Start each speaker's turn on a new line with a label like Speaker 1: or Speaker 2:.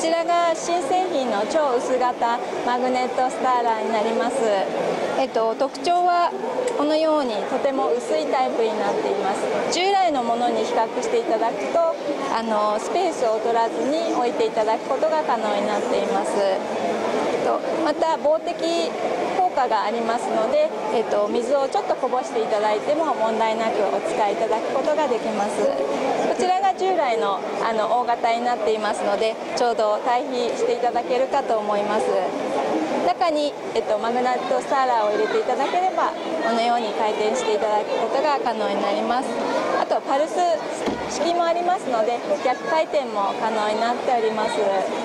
Speaker 1: ちらが新製品の超薄型マグネットスターラーになります。特徴はこのようにとても薄いタイプになっています。従来のものに比較していただくとスペースを取らずに置いていただくことが可能になっています。また防滴効果がありますので、水をちょっとこぼしていただいても問題なくお使いいただくことができます。こちらが従来の大型になっていますので、ちょうど対比していただけるかと思います。中に、マグネットスターラーを入れていただければこのように回転していただくことが可能になります。あとパルス式もありますので逆回転も可能になっております。